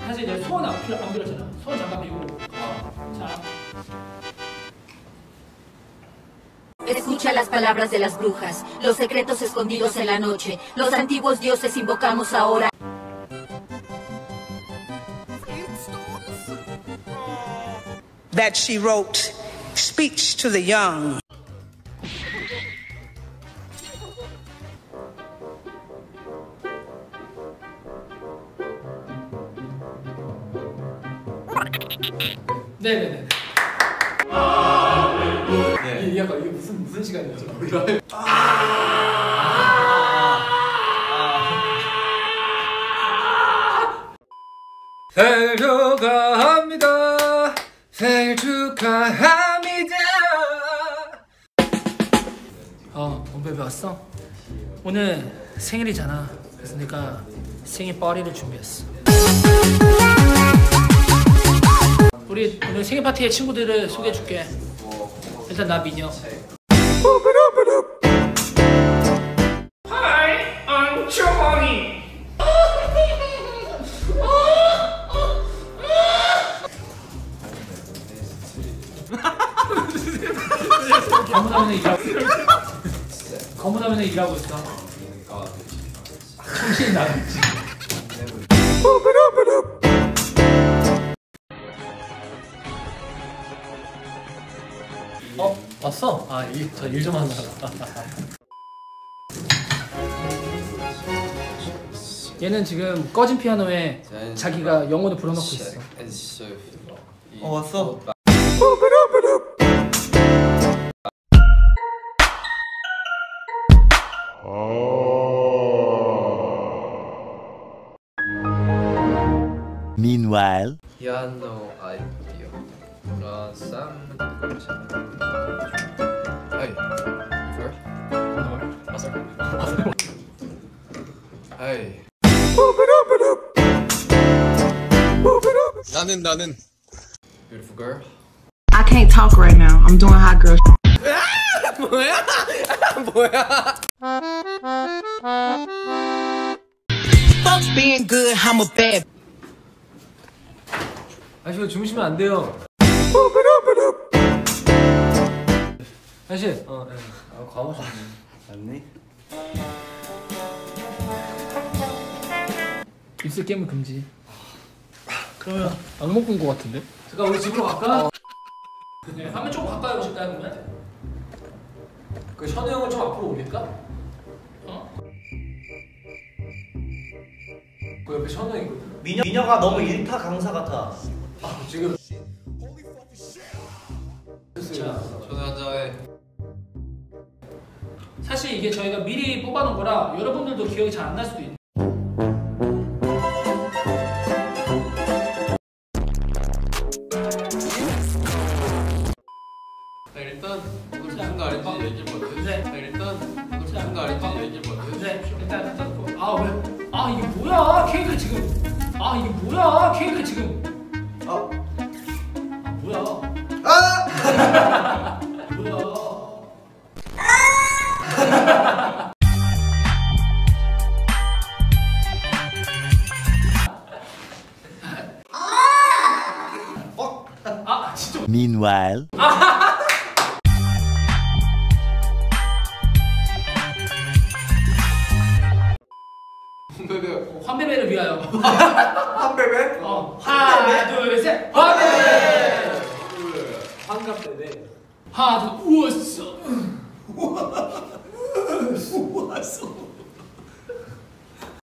사실 이제 소원 안 빌었잖아. 소원 잠깐 빌고. 자. Escucha las palabras de las brujas, los secretos escondidos en la noche. Los antiguos dioses invocamos ahora. That she wrote speech to the young. 네네네. 네. 약간 이게 무슨 시간이었죠? 생일 축하합니다. 생일 축하합니다. 원배배 왔어? 오늘 생일이잖아. 그래서 내가 생일 파티를 준비했어. 우리 오늘 생일 파티의 친구들을 소개해줄게. 일단 나 민혁. Hi, I'm Johnny. 검은화면에 일하고 있어. 정신이 나갔지. 왔어? 저 일 좀 하느라. 얘는 지금 꺼진 피아노에 자기가 영혼을 불어넣고 있어. 왔어? Meanwhile, piano idea. Hey, first. Hey. 나는. Beautiful girl. I can't talk right now. I'm doing hot girl. 뭐야? Fuck being good, I'm a bad. 아저씨 주무시면 안 돼요. 아저씨. 과거셨네. 맞니? 입술 깨물 금지. 그러면 악몽 꾼 거 같은데? 잠깐 우리 집으로 갈까? 네, 화면 조금 가까이 오실까요 그러면? 그 현우 형을 좀 앞으로 옮길까? 그 옆에 현우 형 있거든. 민혁아 너무 일타 강사 같아. 지금. 자, 저는 한자에. 사실 이게 저희가 미리 뽑아놓은 거라 여러분들도 기억이 잘 안 날 수도 있는. 일단 오늘 무슨 날인지 얘기를 먼저 해주세요. 일단 오늘 무슨 날인지 얘기를 먼저 해주세요. 일단 왜? 이게 뭐야 케이크 지금. 이게 뭐야 케이크 지금. 뭐야? 뭐야? 진짜. meanwhile, 환배배를 위하여. 한배배? 하나 둘 셋. 환배배. 환갑배배. 하나 둘 우왔어. 우왔어.